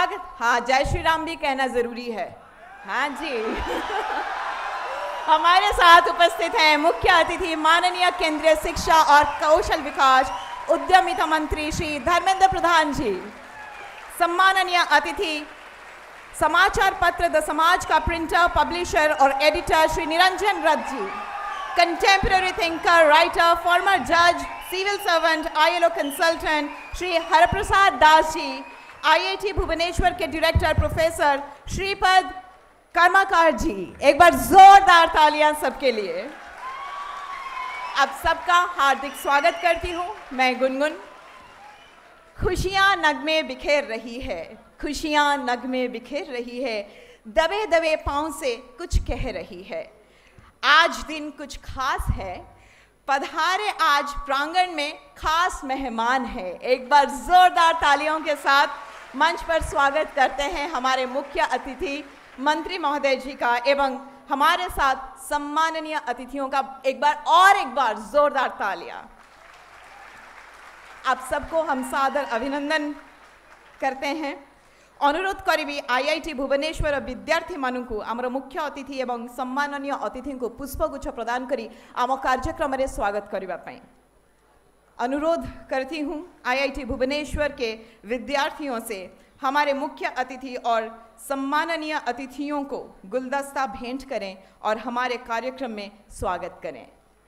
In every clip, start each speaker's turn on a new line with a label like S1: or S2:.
S1: स्वागत। हाँ, जय श्री राम भी कहना जरूरी है। हाँ जी। हमारे साथ उपस्थित हैं मुख्य अतिथि माननीय केंद्रीय शिक्षा और कौशल विकास उद्यमिता मंत्री श्री धर्मेंद्र प्रधान जी, सम्माननीय अतिथि समाचार पत्र द समाज का प्रिंटर, पब्लिशर और editor Shri Niranjan Rath ji, contemporary thinker, writer, former जज, civil servant, ILO consultant Shri Haraprasad Das ji, IIT Bhubaneswar के डायरेक्टर प्रोफेसर श्रीपद कर्माकार जी। एक बार जोरदार तालियां सबके लिए। अब सबका हार्दिक स्वागत करती हूं मैं गुनगुन। खुशियां नगमे बिखेर रही है, खुशियां नगमे बिखेर रही है, दबे दबे पांव से कुछ कह रही है। आज दिन कुछ खास है, पधारे आज प्रांगण में खास मेहमान है। एक बार जोरदार तालियों के साथ मंच पर स्वागत करते हैं हमारे मुख्य अतिथि मंत्री महोदय जी का एवं हमारे साथ सम्माननीय अतिथियों का। एक बार जोरदार तालियां। आप सबको हम सादर अभिनंदन करते हैं। अनुरोध करी IIT भुवनेश्वर विद्यार्थी मानू आमर मुख्य अतिथि एवं सम्माननीय अतिथि को पुष्पगुच्छ प्रदान करी आम कार्यक्रम में स्वागत करने। अनुरोध करती हूँ IIT भुवनेश्वर के विद्यार्थियों से हमारे मुख्य अतिथि और सम्माननीय अतिथियों को गुलदस्ता भेंट करें और हमारे कार्यक्रम में स्वागत करें।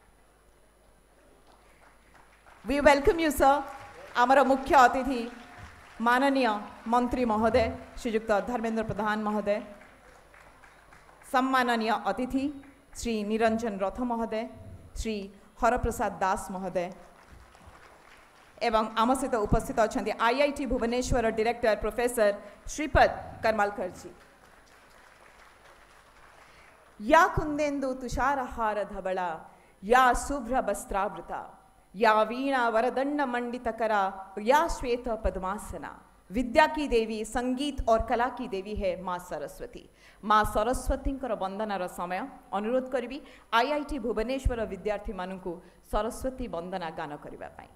S1: We welcome you sir. हमारा मुख्य अतिथि माननीय मंत्री महोदय श्रीयुक्त धर्मेंद्र प्रधान महोदय, सम्माननीय अतिथि श्री निरंजन रथ महोदय, श्री हरप्रसाद दास महोदय एवं आम सहित उपस्थित अच्छा IIT Bhubaneswar director professor Shripad Karmalkar ji. या कुंदेन्दु तुषारहार धवला, या शुभ्र वस्त्रावृता, या वीणा वरदंड मंडित करा, या श्वेत पद्मासना। विद्या की देवी, संगीत और कला की देवी है माँ सरस्वती। माँ सरस्वती वंदनार समय अनुरोध करी IIT भुवनेश्वर विद्यार्थी मानू सरस्वती वंदना गान करने।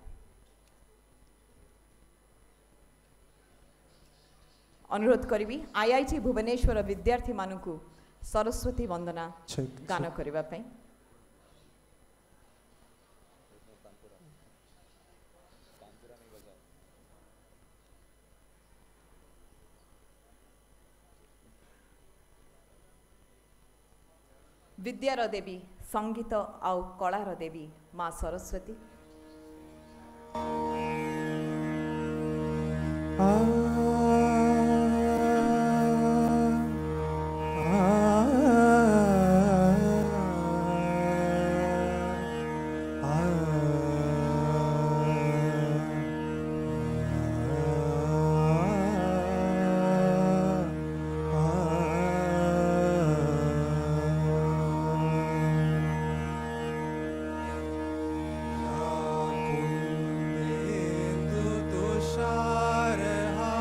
S1: अनुरोध करी IIT भुवनेश्वर विद्यार्थी मानू सरस्वती वंदना गान करने। विद्यार देवी, संगीत आउ कलार देवी माँ सरस्वती।
S2: तुषार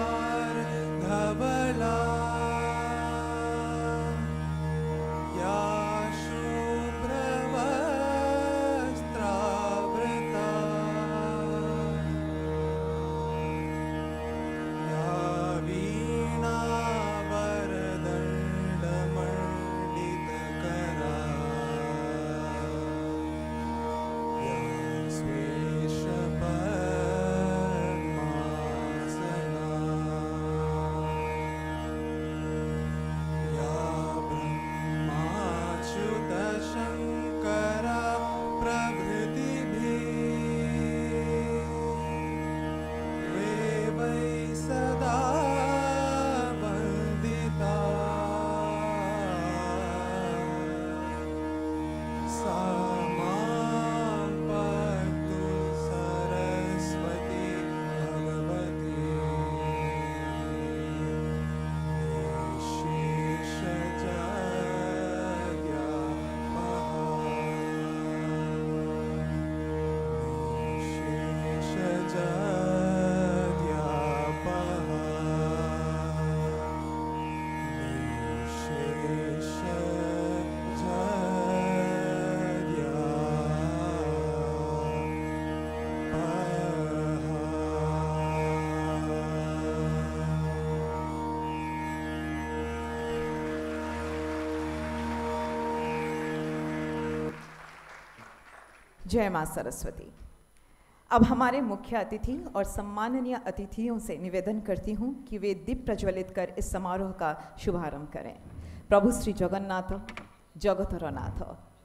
S1: जय मां सरस्वती। अब हमारे मुख्य अतिथि और सम्माननीय अतिथियों से निवेदन करती हूं कि वे दीप प्रज्वलित कर इस समारोह का शुभारंभ करें। प्रभु श्री जगन्नाथ जगतर नाथ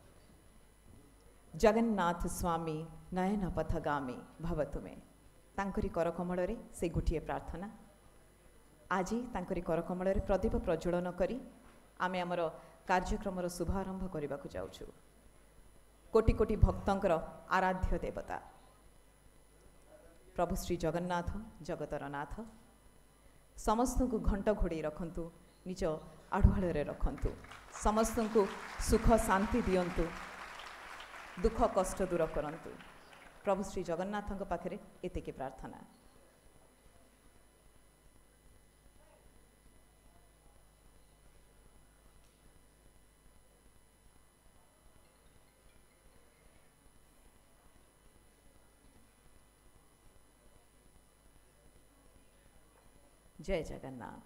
S1: जगन्नाथ स्वामी नयन पथगामी भवतु में तांकरी करकमल से गोटे प्रार्थना। आज तांकरी करकमल प्रदीप प्रज्वलन करी आमे आमर कार्यक्रम शुभारंभ करने को जाऊँ। कोटि कोटि भक्तंकर आराध्य देवता प्रभु श्री जगन्नाथ जगतर नाथ समस्त को घंट घोड़े रखंतु, निज आढ़ुआड़े रखंतु, समस्त को सुख शांति दियंतु, दुख कष्ट दूर करंतु। प्रभु श्री जगन्नाथ पाखरे एतिकी प्रार्थना। जय जगन्नाथ।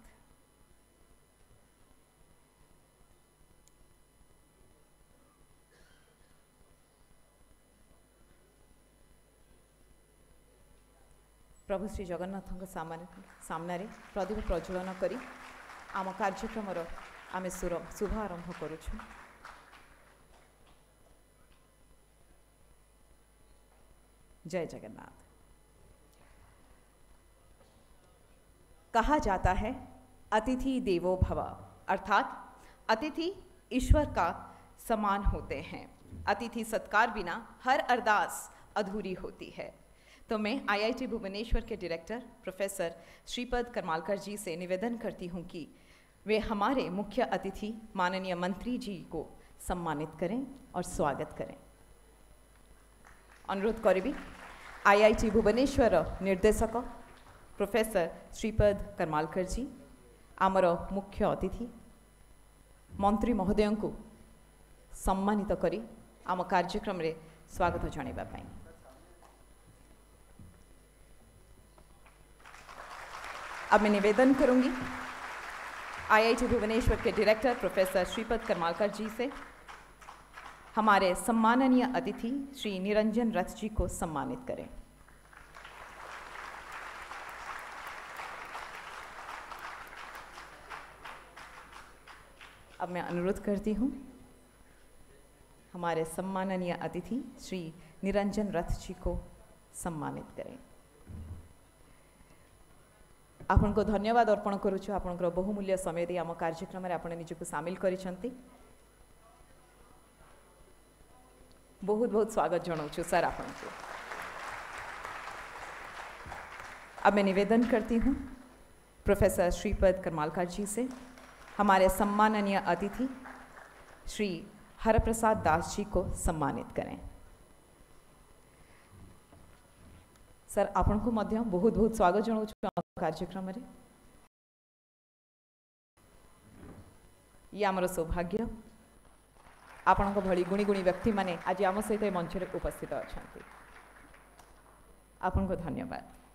S1: प्रभु श्री जगन्नाथ सामने प्रदीप प्रज्वलन करी आम कार्यक्रम आमे शुभारंभ करुछु। जय जगन्नाथ। कहा जाता है अतिथि देवो भव, अर्थात अतिथि ईश्वर का समान होते हैं। अतिथि सत्कार बिना हर अरदास अधूरी होती है। तो मैं IIT भुवनेश्वर के डायरेक्टर प्रोफेसर श्रीपद करमालकर जी से निवेदन करती हूं कि वे हमारे मुख्य अतिथि माननीय मंत्री जी को सम्मानित करें और स्वागत करें। अनुरोध करी IIT भुवनेश्वर निर्देशक प्रोफेसर श्रीपद करमालकर जी आमर मुख्य अतिथि मंत्री महोदय को सम्मानित करी आम कार्यक्रम रे स्वागत जणाइबा पई। अब मैं निवेदन करूंगी IIT भुवनेश्वर के डायरेक्टर प्रोफेसर श्रीपद करमालकर जी से हमारे सम्माननीय अतिथि श्री निरंजन रथ जी को सम्मानित करें। अब मैं अनुरोध करती हूँ हमारे सम्माननीय अतिथि श्री निरंजन रथ जी को सम्मानित करें। आपन को धन्यवाद अर्पण करुछु। आपनकर बहुमूल्य समय दे आम कार्यक्रम रे आपण निजको शामिल करिसंती। बहुत बहुत स्वागत जनाऊछु सर आपन को। अब मैं निवेदन करती हूँ प्रोफेसर श्रीपद करमालकर जी से हमारे सम्माननीय अतिथि श्री हरप्रसाद दास जी को सम्मानित करें। सर आपन को मध्य बहुत बहुत स्वागत जनाऊछु कार्यक्रम रे। ये आमर सौभाग्य आपण भली गुणी गुणी व्यक्ति माने आज आम सहित मंच रे उपस्थित अच्छा। आपन को धन्यवाद।